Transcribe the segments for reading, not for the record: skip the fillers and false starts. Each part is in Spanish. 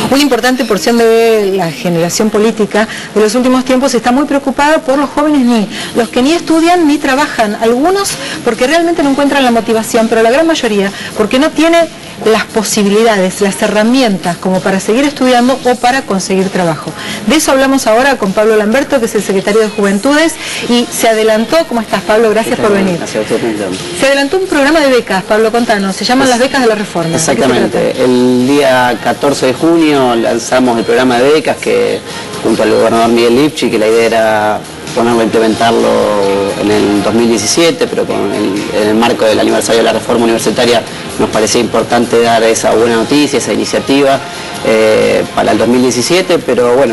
Una importante porción de la generación política de los últimos tiempos está muy preocupada por los jóvenes los que ni estudian ni trabajan, algunos porque realmente no encuentran la motivación, pero la gran mayoría porque no tiene las posibilidades, las herramientas como para seguir estudiando o para conseguir trabajo. De eso hablamos ahora con Pablo Lamberto, que es el secretario de Juventudes, y se adelantó. ¿Cómo estás, Pablo? Gracias por venir. Gracias a usted. Se adelantó un programa de becas, Pablo, contanos, se llaman las becas de la reforma. Exactamente, el día 14 de junio lanzamos el programa de becas que junto al gobernador Miguel Lifchit, que la idea era ponerlo a implementarlo en el 2017, pero en el marco del aniversario de la reforma universitaria nos parecía importante dar esa buena noticia, esa iniciativa para el 2017, pero bueno,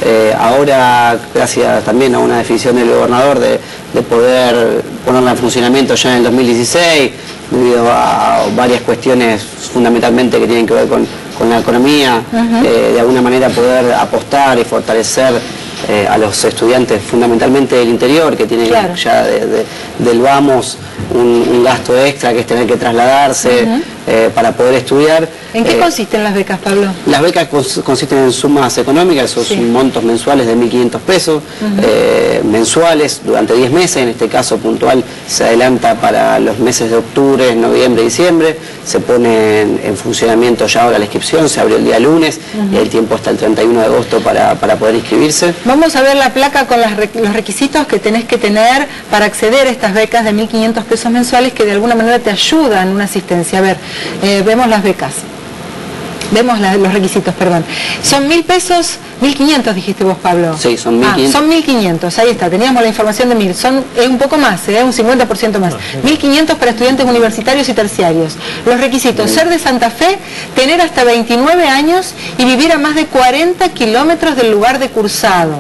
ahora gracias también a una definición del gobernador de poder ponerla en funcionamiento ya en el 2016, debido a varias cuestiones fundamentalmente que tienen que ver con la economía, de alguna manera poder apostar y fortalecer a los estudiantes fundamentalmente del interior, que tienen ya del vamos un gasto extra que es tener que trasladarse para poder estudiar. ¿En qué consisten las becas, Pablo? Las becas consisten en sumas económicas, son montos mensuales de 1.500 pesos, mensuales durante 10 meses, en este caso puntual se adelanta para los meses de octubre, noviembre y diciembre, se pone en funcionamiento ya ahora la inscripción, se abrió el día lunes y hay tiempo hasta el 31 de agosto para poder inscribirse. Vamos a ver la placa con los requisitos que tenés que tener para acceder a estas becas de 1.500 pesos mensuales que de alguna manera te ayudan en una asistencia. A ver, vemos las becas. Vemos los requisitos, perdón. Son 1.000 pesos, 1.500 dijiste vos, Pablo. Sí, son 1.500. Son 1.500, ahí está, teníamos la información de 1.000. Es un poco más, un 50% más. 1.500 para estudiantes universitarios y terciarios. Los requisitos: ser de Santa Fe, tener hasta 29 años y vivir a más de 40 kilómetros del lugar de cursado.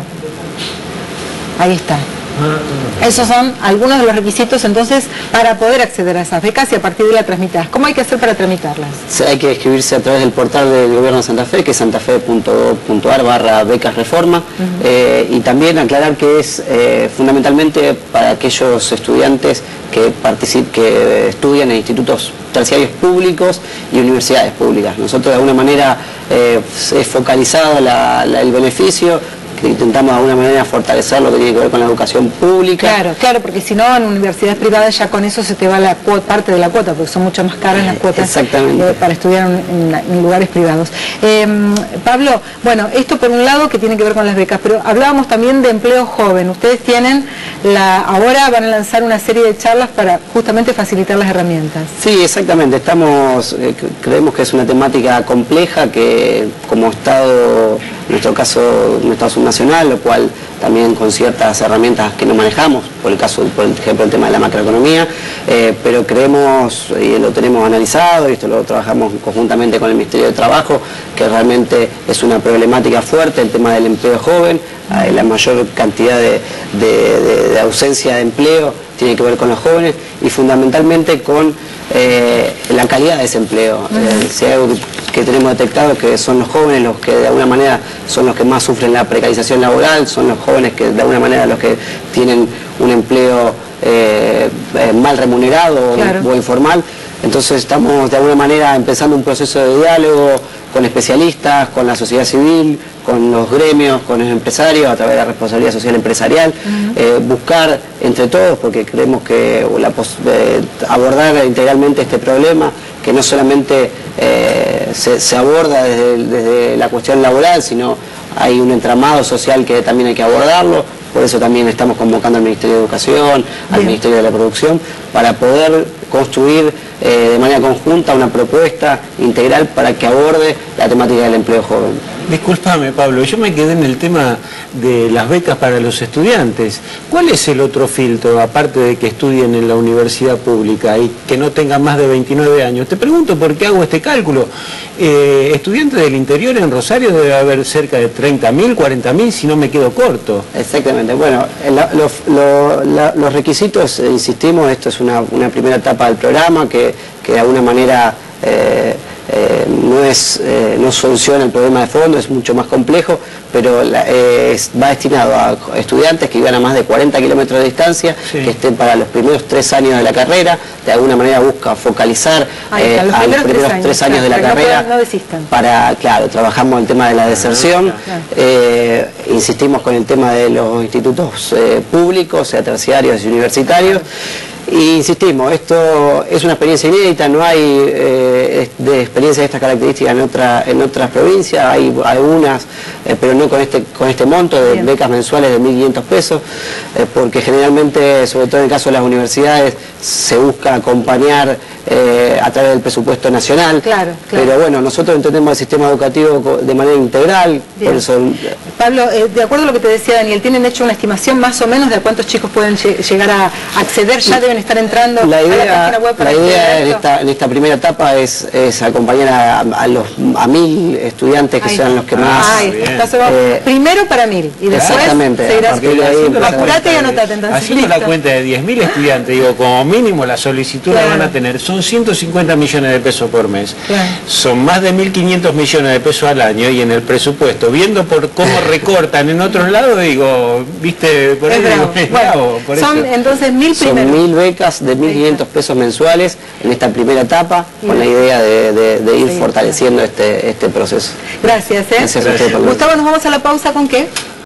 Ahí está. Esos son algunos de los requisitos entonces para poder acceder a esas becas y a partir de la tramitarlas. ¿Cómo hay que hacer para tramitarlas? Hay que inscribirse a través del portal del gobierno de Santa Fe, que es santafe.gov.ar/becasreforma, y también aclarar que es fundamentalmente para aquellos estudiantes que estudian en institutos terciarios públicos y universidades públicas. Nosotros de alguna manera es focalizado el beneficio. Intentamos de alguna manera fortalecer lo que tiene que ver con la educación pública. Claro, porque si no en universidades privadas ya con eso se te va la parte de la cuota, porque son mucho más caras las cuotas para estudiar en lugares privados. Pablo, bueno, esto por un lado que tiene que ver con las becas, pero hablábamos también de empleo joven. Ustedes tienen ahora van a lanzar una serie de charlas para justamente facilitar las herramientas. Sí, exactamente. Creemos que es una temática compleja que como Estado, en nuestro caso, un Estado subnacional, lo cual también con ciertas herramientas que no manejamos, por ejemplo el tema de la macroeconomía, pero creemos, y lo tenemos analizado, y esto lo trabajamos conjuntamente con el Ministerio de Trabajo, que realmente es una problemática fuerte el tema del empleo joven. La mayor cantidad de ausencia de empleo tiene que ver con los jóvenes y fundamentalmente con la calidad de ese empleo. Si hay algo que tenemos detectado, que son los jóvenes los que de alguna manera son los que más sufren la precarización laboral, son los jóvenes que de alguna manera los que tienen un empleo mal remunerado o informal. Entonces estamos de alguna manera empezando un proceso de diálogo con especialistas, con la sociedad civil, con los gremios, con los empresarios, a través de la responsabilidad social empresarial, buscar entre todos, porque creemos que abordar integralmente este problema, que no solamente se aborda desde la cuestión laboral, sino hay un entramado social que también hay que abordarlo. Por eso también estamos convocando al Ministerio de Educación, al Ministerio de la Producción, para poder construir de manera conjunta una propuesta integral para que aborde la temática del empleo joven. Discúlpame, Pablo, yo me quedé en el tema de las becas para los estudiantes. ¿Cuál es el otro filtro, aparte de que estudien en la universidad pública y que no tengan más de 29 años? Te pregunto por qué hago este cálculo. Estudiantes del interior en Rosario debe haber cerca de 30.000, 40.000, si no me quedo corto. Exactamente. Bueno, los requisitos, insistimos, esto es una primera etapa del programa que de alguna manera no soluciona el problema de fondo, es mucho más complejo, pero va destinado a estudiantes que vivan a más de 40 kilómetros de distancia, que estén para los primeros 3 años de la carrera. De alguna manera busca focalizar a los primeros 3 años de la carrera, no desistan. Para, claro, trabajamos el tema de la deserción, insistimos con el tema de los institutos públicos, sea terciarios y universitarios. Y insistimos, esto es una experiencia inédita, no hay de experiencias de estas características en otras provincias, hay algunas, pero no con este monto de becas mensuales de 1.500 pesos, porque generalmente, sobre todo en el caso de las universidades, se busca acompañar a través del presupuesto nacional. Pero bueno, nosotros entendemos el sistema educativo de manera integral. Por eso... Pablo, de acuerdo a lo que te decía Daniel, ¿tienen hecho una estimación más o menos de a cuántos chicos pueden llegar a acceder? ¿Ya deben estar entrando a la página web para acceder a esto? En esta primera etapa es acompañar a 1.000 estudiantes que sean los que más... primero para 1.000 y después seguirás. Apurate y anotate entonces. Haciendo la cuenta de 10.000 estudiantes, digo, como mínimo la solicitud la van a tener, son 150 millones de pesos por mes. Son más de 1.500 millones de pesos al año, y en el presupuesto, viendo por cómo recortan en otros lados, digo, viste, por ahí digo, son entonces 1.000 primeros. Son 1.000 becas de 1.500 pesos mensuales en esta primera etapa, con la idea de ir fortaleciendo este proceso. Gracias. Gustavo, ¿nos vamos a la pausa con qué?